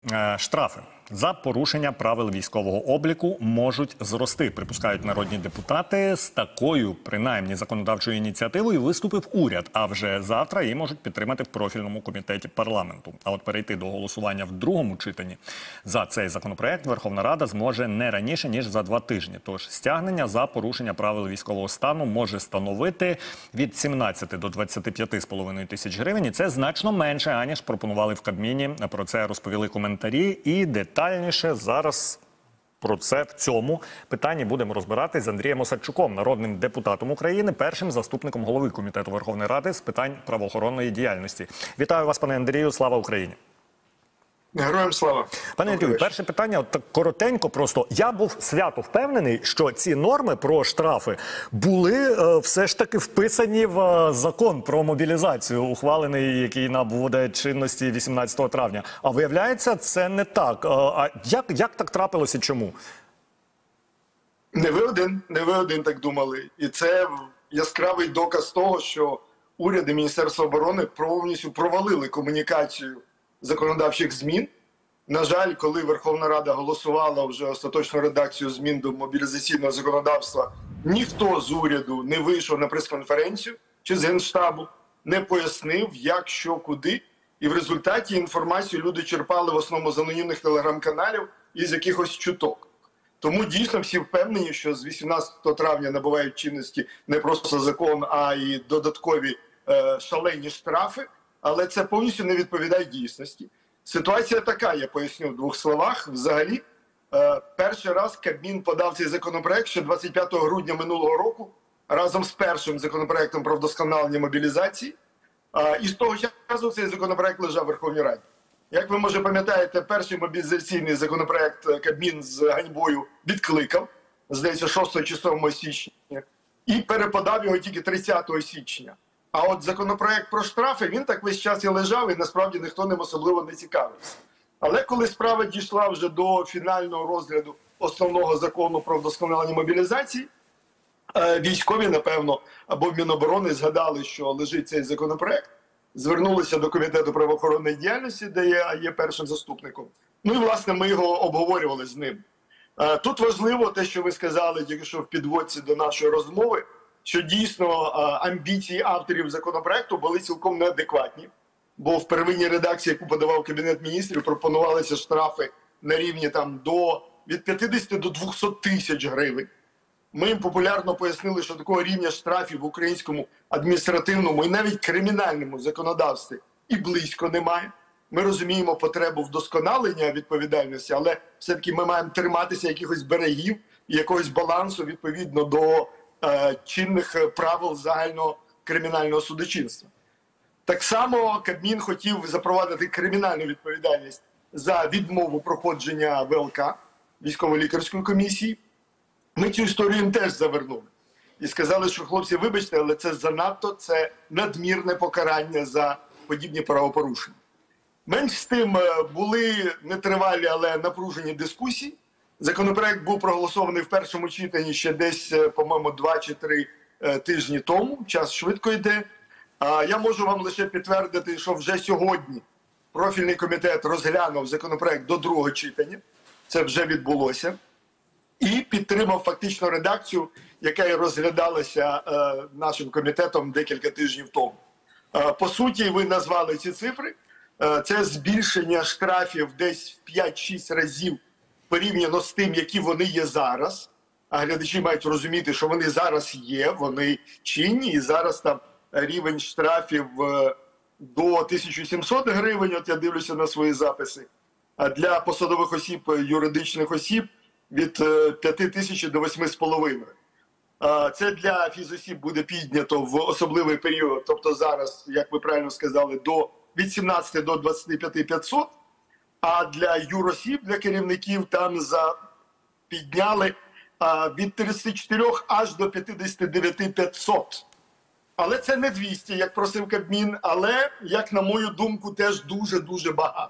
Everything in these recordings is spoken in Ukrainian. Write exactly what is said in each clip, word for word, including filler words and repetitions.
Штрафи за порушення правил військового обліку можуть зрости, припускають народні депутати. З такою, принаймні, законодавчою ініціативою виступив уряд, а вже завтра її можуть підтримати в профільному комітеті парламенту. А от перейти до голосування в другому читанні за цей законопроект Верховна Рада зможе не раніше, ніж за два тижні. Тож стягнення за порушення правил військового стану може становити від сімнадцяти до двадцяти п'яти з половиною тисяч гривень. І це значно менше, аніж пропонували в Кабміні. Про це розповіли коментарі і детальніше зараз про це в цьому питанні будемо розбиратись з Андрієм Осадчуком, народним депутатом України, першим заступником голови Комітету Верховної Ради з питань правоохоронної діяльності. Вітаю вас, пане Андрію, слава Україні! Героям слава! Пане Андрію, перше питання, от так коротенько просто. Я був свято впевнений, що ці норми про штрафи були е, все ж таки вписані в е, закон про мобілізацію, ухвалений, який набуде чинності вісімнадцятого травня. А виявляється, це не так. Е, а як, як так трапилося і чому? Не ви один, не ви один так думали. І це яскравий доказ того, що уряд і Міністерство оборони повністю провалили комунікацію законодавчих змін. На жаль, коли Верховна Рада голосувала вже остаточну редакцію змін до мобілізаційного законодавства, ніхто з уряду не вийшов на прес-конференцію чи з Генштабу, не пояснив, як, що, куди. І в результаті інформацію люди черпали в основному з анонімних телеграм-каналів і з якихось чуток. Тому дійсно всі впевнені, що з вісімнадцятого травня набувають чинності не просто закон, а й додаткові е, шалені штрафи. Але це повністю не відповідає дійсності. Ситуація така, я поясню в двох словах. Взагалі, е, перший раз Кабмін подав цей законопроект ще двадцять п'ятого грудня минулого року, разом з першим законопроектом про вдосконалення мобілізації. Е, і з того часу цей законопроект лежав в Верховній Раді. Як ви, може, пам'ятаєте, перший мобілізаційний законопроект Кабмін з ганьбою відкликав, здається, шостого чи сьомого січня, і переподав його тільки тридцятого січня. А от законопроект про штрафи, він так весь час і лежав, і насправді ніхто ним особливо не цікавився. Але коли справа дійшла вже до фінального розгляду основного закону про вдосконалення мобілізації, військові, напевно, або в Міноборони згадали, що лежить цей законопроект, звернулися до Комітету правоохоронної діяльності, де я є першим заступником. Ну і, власне, ми його обговорювали з ним. Тут важливо те, що ви сказали, тільки що в підводці до нашої розмови, що дійсно амбіції авторів законопроекту були цілком неадекватні, бо в первинній редакції, яку подавав Кабінет міністрів, пропонувалися штрафи на рівні там до від п'ятдесяти до двохсот тисяч гривень. Ми їм популярно пояснили, що такого рівня штрафів в українському адміністративному і навіть кримінальному законодавстві і близько немає. Ми розуміємо потребу вдосконалення відповідальності, але все-таки ми маємо триматися якихось берегів і якогось балансу відповідно до чинних правил загального кримінального судочинства. Так само Кабмін хотів запровадити кримінальну відповідальність за відмову проходження ВЛК, військово-лікарської комісії. Ми цю історію їм теж завернули. І сказали, що хлопці, вибачте, але це занадто, це надмірне покарання за подібні правопорушення. Менш з тим, були нетривалі, але напружені дискусії. Законопроект був проголосований в першому читанні ще десь, по-моєму, два чи три тижні тому. Час швидко йде. Я можу вам лише підтвердити, що вже сьогодні профільний комітет розглянув законопроект до другого читання. Це вже відбулося. І підтримав фактично редакцію, яка і розглядалася нашим комітетом декілька тижнів тому. По суті, ви назвали ці цифри. Це збільшення штрафів десь в п'ять-шість разів порівняно з тим, які вони є зараз. А глядачі мають розуміти, що вони зараз є, вони чинні, і зараз там рівень штрафів до тисячі сімсот гривень, от я дивлюся на свої записи, а для посадових осіб, юридичних осіб від п'яти тисяч до восьми з половиною. Це для фізосіб буде піднято в особливий період, тобто зараз, як ви правильно сказали, до від сімнадцяти до двадцяти п'яти тисяч п'ятсот, а для юросіб, для керівників там за підняли а, від тридцяти чотирьох аж до п'ятдесяти дев'яти тисяч п'ятсот. Але це не двісті, як просив Кабмін, але, як на мою думку, теж дуже-дуже багато.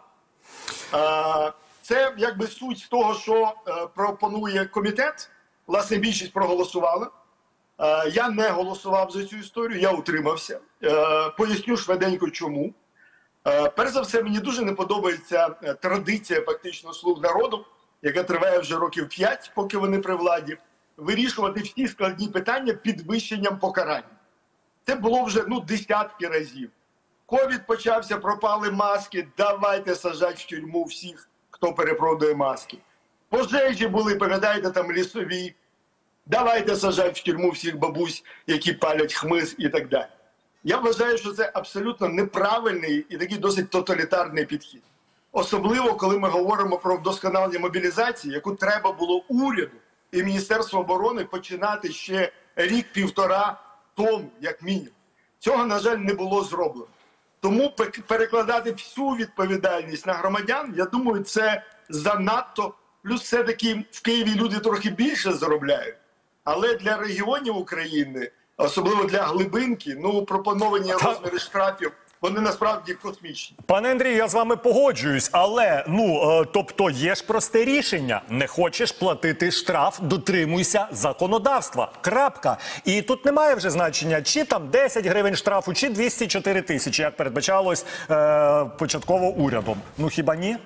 А, це якби суть того, що а, пропонує комітет. Власне, більшість проголосувала. А, я не голосував за цю історію, я утримався. А, поясню швиденько чому. Е, перш за все, мені дуже не подобається е, традиція фактично «Слуг народу», яка триває вже років п'ять, поки вони при владі, вирішувати всі складні питання підвищенням покарань. Це було вже ну, десятки разів. Ковід почався, пропали маски, давайте сажати в тюрму всіх, хто перепродає маски. Пожежі були, пам'ятаєте, там лісові, давайте сажати в тюрму всіх бабусь, які палять хмиз і так далі. Я вважаю, що це абсолютно неправильний і такий досить тоталітарний підхід. Особливо, коли ми говоримо про вдосконалення мобілізації, яку треба було уряду і Міністерству оборони починати ще рік-півтора тому, як мінімум. Цього, на жаль, не було зроблено. Тому перекладати всю відповідальність на громадян, я думаю, це занадто. Плюс все-таки в Києві люди трохи більше заробляють. Але для регіонів України, особливо для глибинки, ну, пропоновані розміри штрафів, вони насправді космічні. Пане Андрію, я з вами погоджуюсь, але, ну, е, тобто є ж просте рішення. Не хочеш платити штраф, дотримуйся законодавства. Крапка. І тут немає вже значення, чи там десять гривень штрафу, чи двісті чотири тисячі, як передбачалось е, початково урядом. Ну, хіба ні?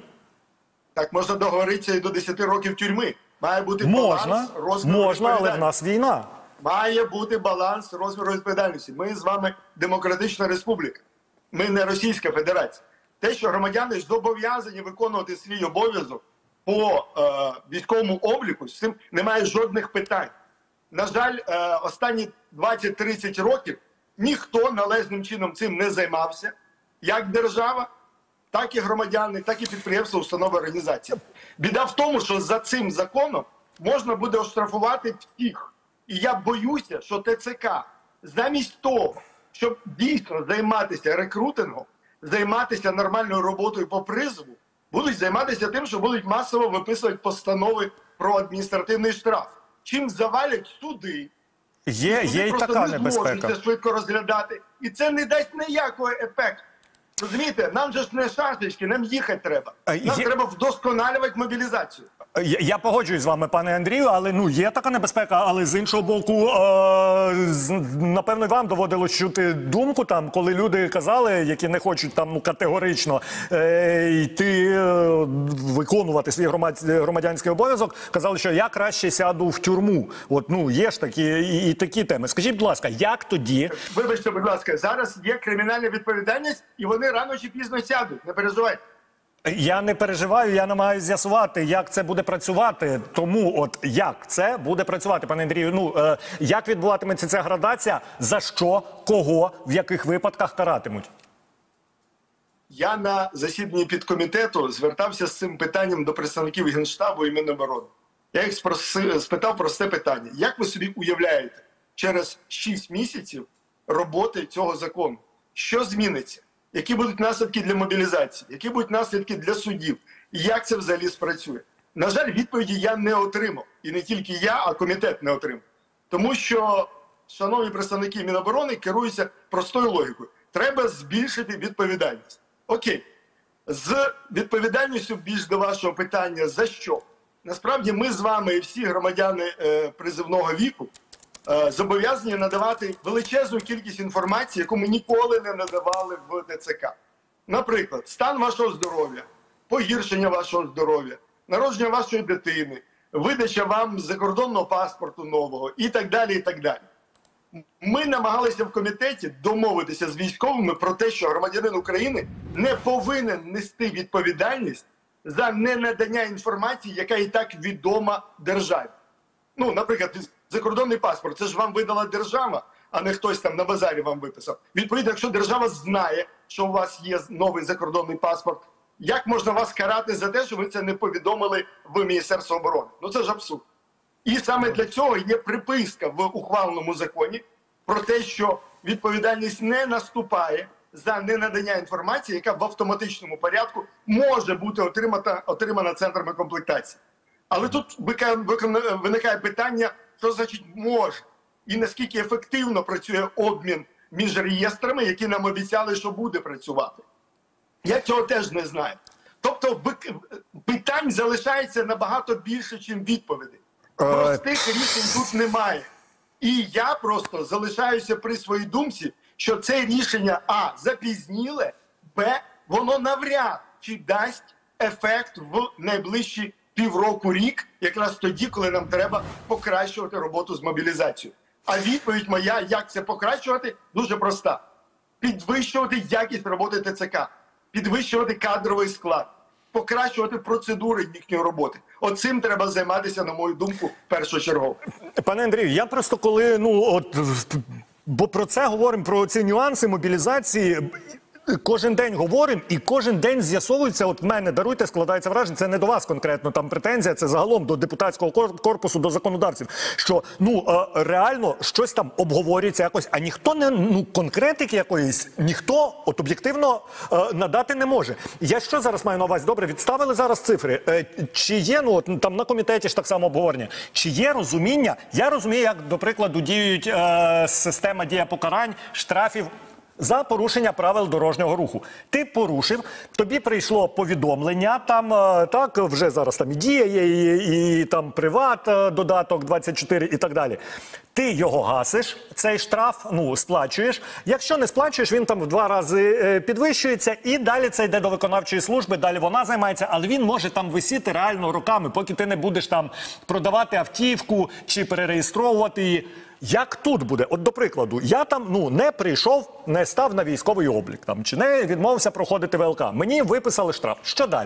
Так можна договоритися і до десяти років тюрми. Має бути Можна, баланс розміру можна, але в нас війна. Має бути баланс розміру відповідальності. Ми з вами демократична республіка. Ми не Російська Федерація. Те, що громадяни зобов'язані виконувати свій обов'язок по е, військовому обліку, з цим немає жодних питань. На жаль, е, останні двадцять-тридцять років ніхто належним чином цим не займався. Як держава, так і громадяни, так і підприємства, установи, організації. Біда в тому, що за цим законом можна буде оштрафувати всіх. І я боюся, що ТЦК замість того, щоб дійсно займатися рекрутингом, займатися нормальною роботою по призову, будуть займатися тим, що будуть масово виписувати постанови про адміністративний штраф. Чим завалять суди, Є, є і така небезпека. Вони просто не зможуть це швидко розглядати. І це не дасть ніякого ефекту. Розумієте, нам же ж не шашечки, нам їхати треба. Нам Є... треба вдосконалювати мобілізацію. Я, я погоджуюсь з вами, пане Андрію, але ну є така небезпека, але з іншого боку, е, з, напевно, вам доводилось чути думку там, коли люди казали, які не хочуть там ну категорично е, йти е, виконувати свій громад, громадянський обов'язок, казали, що я краще сяду в тюрму. От ну є ж такі і, і такі теми. Скажіть, будь ласка, як тоді? Вибачте, будь ласка, зараз є кримінальна відповідальність, і вони рано чи пізно сядуть. Не переживайте. Я не переживаю, я намагаюся з'ясувати, як це буде працювати. Тому от як це буде працювати, пане Андрію? Ну, е, як відбуватиметься ця градація, за що, кого, в яких випадках каратимуть? Я на засіданні підкомітету звертався з цим питанням до представників Генштабу і Міноборони. Я їх спросив, спитав просте питання. Як ви собі уявляєте через шість місяців роботи цього закону? Що зміниться? Які будуть наслідки для мобілізації? Які будуть наслідки для судів? І як це взагалі спрацює? На жаль, відповіді я не отримав. І не тільки я, а комітет не отримав. Тому що, шановні представники Міноборони, керуються простою логікою. Треба збільшити відповідальність. Окей. З відповідальністю більш до вашого питання, за що? Насправді ми з вами і всі громадяни е, призивного віку зобов'язані надавати величезну кількість інформації, яку ми ніколи не надавали в ТЦК. Наприклад, стан вашого здоров'я, погіршення вашого здоров'я, народження вашої дитини, видача вам закордонного паспорту нового і так далі, і так далі. Ми намагалися в комітеті домовитися з військовими про те, що громадянин України не повинен нести відповідальність за ненадання інформації, яка і так відома державі. Ну, наприклад, закордонний паспорт, це ж вам видала держава, а не хтось там на базарі вам виписав. Відповідно, якщо держава знає, що у вас є новий закордонний паспорт, як можна вас карати за те, що ви це не повідомили в Міністерство оборони? Ну це ж абсурд. І саме для цього є приписка в ухваленому законі про те, що відповідальність не наступає за ненадання інформації, яка в автоматичному порядку може бути отримана, отримана центрами комплектації. Але тут виникає питання, що значить може, і наскільки ефективно працює обмін між реєстрами, які нам обіцяли, що буде працювати. Я цього теж не знаю. Тобто питань залишається набагато більше, ніж відповідей. Простих рішень тут немає. І я просто залишаюся при своїй думці, що це рішення а. запізніле, б. воно навряд чи дасть ефект в найближчі півроку-рік, якраз тоді, коли нам треба покращувати роботу з мобілізацією. А відповідь моя, як це покращувати, дуже проста. Підвищувати якість роботи ТЦК, підвищувати кадровий склад, покращувати процедури їхньої роботи. Оцим треба займатися, на мою думку, першочергово. Пане Андрію, я просто коли, ну, от, бо про це говоримо, про ці нюанси мобілізації, кожен день говоримо і кожен день з'ясовується, от в мене, даруйте, складається враження, це не до вас конкретно там претензія, це загалом до депутатського корпусу, до законодавців, що, ну, е, реально щось там обговорюється якось, а ніхто не, ну, конкретики якоїсь, ніхто от об'єктивно е, надати не може. Я що зараз маю на увазі? Добре, відставили зараз цифри. Е, чи є, ну, от, там на комітеті ж так само обговорення, чи є розуміння, я розумію, як, до прикладу, діють е, система дія покарань, штрафів, за порушення правил дорожнього руху. Ти порушив, тобі прийшло повідомлення, там, так, вже зараз там і Дія є, і, і там Приват, додаток двадцять чотири і так далі. Ти його гасиш, цей штраф, ну, сплачуєш. Якщо не сплачуєш, він там в два рази підвищується, і далі це йде до виконавчої служби, далі вона займається, але він може там висіти реально роками, поки ти не будеш там продавати автівку чи перереєстровувати її. Як тут буде? От, до прикладу, я там, ну, не прийшов, не став на військовий облік, там, чи не відмовився проходити ВЛК. Мені виписали штраф. Що далі?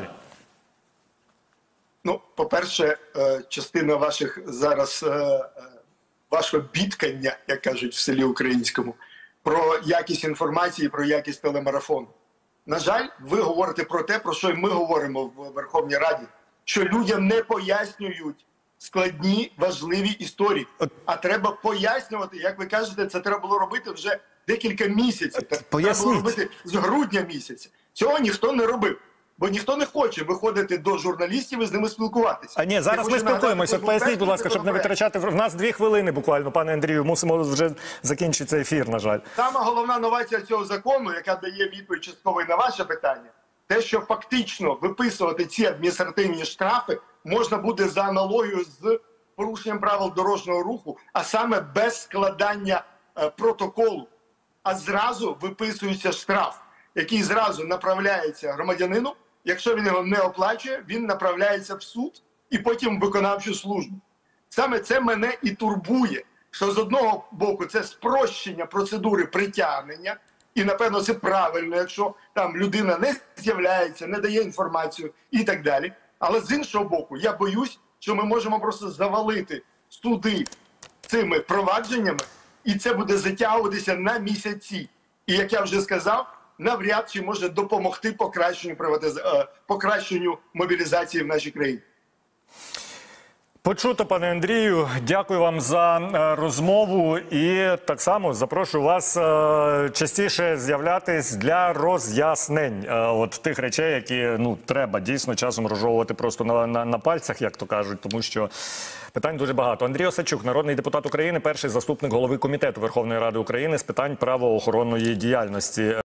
Ну, по-перше, частина ваших зараз, вашого бідкання, як кажуть в селі українському, про якість інформації, про якість телемарафону. На жаль, ви говорите про те, про що і ми говоримо в Верховній Раді, що людям не пояснюють складні, важливі історії. А треба пояснювати, як ви кажете, це треба було робити вже декілька місяців. Треба було робити з грудня місяця. Цього ніхто не робив. Бо ніхто не хоче виходити до журналістів і з ними спілкуватися. А ні, зараз ми спілкуємося. Поясніть, будь ласка, щоб не витрачати. В нас дві хвилини буквально, пане Андрію. Мусимо вже закінчити цей ефір, на жаль. Сама головна новація цього закону, яка дає відповідь частково на ваше питання, те, що фактично виписувати ці адміністративні штрафи можна буде за аналогією з порушенням правил дорожнього руху, а саме без складання е, протоколу, а зразу виписується штраф, який зразу направляється громадянину. Якщо він його не оплачує, він направляється в суд і потім в виконавчу службу. Саме це мене і турбує, що з одного боку це спрощення процедури притягнення, і, напевно, це правильно, якщо там людина не з'являється, не дає інформацію і так далі. Але з іншого боку, я боюсь, що ми можемо просто завалити суди цими провадженнями, і це буде затягуватися на місяці. І, як я вже сказав, навряд чи може допомогти покращенню, приватиз... покращенню мобілізації в нашій країні. Почуто, пане Андрію. Дякую вам за е, розмову і так само запрошую вас е, частіше з'являтись для роз'яснень е, от тих речей, які, ну, треба дійсно часом розжовувати просто на, на, на пальцях, як то кажуть, тому що питань дуже багато. Андрій Осадчук, народний депутат України, перший заступник голови Комітету Верховної Ради України з питань правоохоронної діяльності.